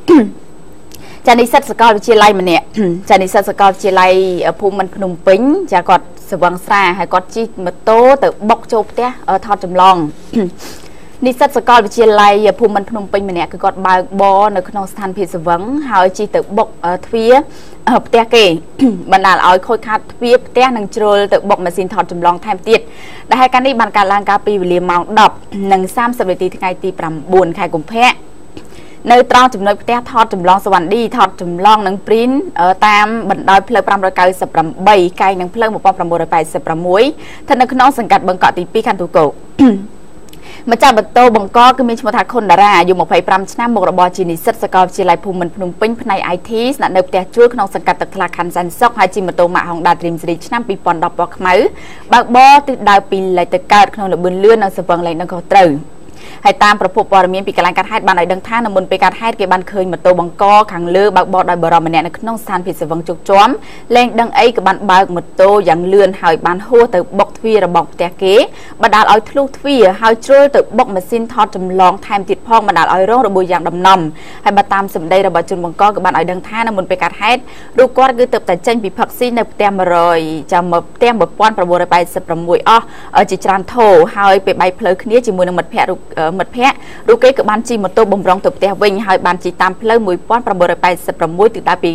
ចានិស្សិតសាកលវិទ្យាល័យម្នាក់ចានិស្សិតសាកលវិទ្យាល័យភូមិមិនភ្នំពេញចាគាត់ស្វឹងស្រាហើយគាត់ជិះម៉ូតូទៅបុកចូលផ្ទះថតចម្លងនិស្សិតសាកលវិទ្យាល័យភូមិមិនភ្នំពេញម្នាក់គឺគាត់បើកបរនៅក្នុងស្ថានភាពស្វឹងហើយជិះទៅបុកទ្វារផ្ទះគេបណ្ដាលឲ្យខូចខាតទ្វារផ្ទះនិងជ្រុលទៅបុកម៉ាស៊ីនថតចម្លងថែមទៀតដែលហើយការនេះបានកើតឡើងកាលពីវេលាម៉ោង 10:30 នាទីថ្ងៃទី 9 ខែកុម្ភៈនៅត្រង់ចំណុចផ្ទះថតចម្លងសវណ្ឌីថតចម្លងនឹងព្រីនតាមបណ្ដោយផ្លូវ 598 កែងនឹងផ្លូវ 1986 ស្ថិតនៅក្នុងសង្កាត់បឹងកក់ទី 2 ខណ្ឌទូកោម្ចាស់បន្ទោបង្កគឺមានឈ្មោះថាខុនតារាអាយុ 25 ឆ្នាំមុខរបរជានិស្សិតសាកលវិទ្យាល័យភូមិមិនភ្នំពេញផ្នែក IT ស្នាក់នៅផ្ទះជួលក្នុងសង្កាត់ទឹកថ្លាខណ្ឌសែនសុខហើយជិះម៉ូតូម៉ាក Honda Dream Series ឆ្នាំ 2010 ពណ៌ខ្មៅបើកបរទិសដៅពីលេខទៅកើតក្នុងល្បឿនលឿននិងសវឹងលេខនឹងខុសត្រូវហើយតាមប្រភពព័ត៌មានពីកន្លែងកាត់ហេតុបានឲ្យដឹងថានៅមុនពេលកាត់ហេតុគេបានឃើញម៉ូតូបង្កខាងលើបើកបរដោយបរិម្នាក់នៅក្នុងស្ថានភាពស្វឹងជោគជាំលែងដឹងអីក៏បានបើកម៉ូតូយ៉ាងលឿនហើយបានហួសទៅបុកទ្វាររបស់ផ្ទះគេបណ្ដាលឲ្យធ្លុះទ្វារហើយជ្រុលទៅបុកម៉ាស៊ីនថតចម្លងថែមទៀតផងបណ្ដាលឲ្យរងរបួសយ៉ាងដំណំហើយបើតាមសម្ដីរបស់ជនបង្កក៏បានឲ្យដឹងថានៅមុនពេលកាត់ហេតុរូបគាត់គឺទើបតែចេញពីផឹកស៊ីនៅផ្ទះ 100 ចាំមកផ្ទះ 1986 អស់ជាច្រើនថោហើយពេលបែកផ្លូវគ្នាជាមួយនឹងមិត្តភ័ក្តិរូបគេក៏បានជិះម៉ូតូបំរុងទៅផ្ទះវិញហើយបានជិះតាមផ្លូវ 1986 ទិសដៅពី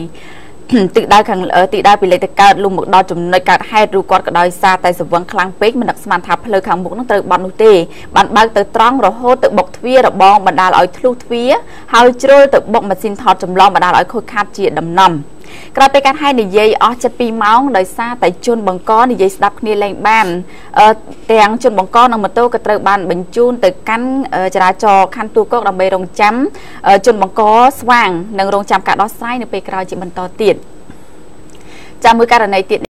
លេខទៅកើតលុំមកដល់ចំណុចកើតហេតុរូបគាត់ក៏ដោយសារតែសវឹងខ្លាំងពេកមិននឹកស្មានថាផ្លូវខាងមុខនឹងត្រូវបត់នោះទេបានបើកទៅត្រង់រហូតទៅបុកទ្វាររបងបណ្ដាលឲ្យធ្លុះទ្វារហើយជ្រុលទៅបុកម៉ាស៊ីនថតចម្លងបណ្ដាលឲ្យខូចខាតជាដំណំក្រោយពេលកាត់ហេតុនិយាយអស់7 ម៉ោងដោយសារតែជនបង្កនិយាយស្ដាប់គ្នាលែងបានទាំងជនបង្កនិងម៉ូតូក៏ត្រូវបានបញ្ជូនទៅកាន់ចរាចរណ៍ខណ្ឌទូកោកដើម្បីរងចាំជនបង្កស្វាងនិងរងចាំការដោះស្រាយនៅពេលក្រោយជាបន្តទៀតចាំមួយករណីទៀត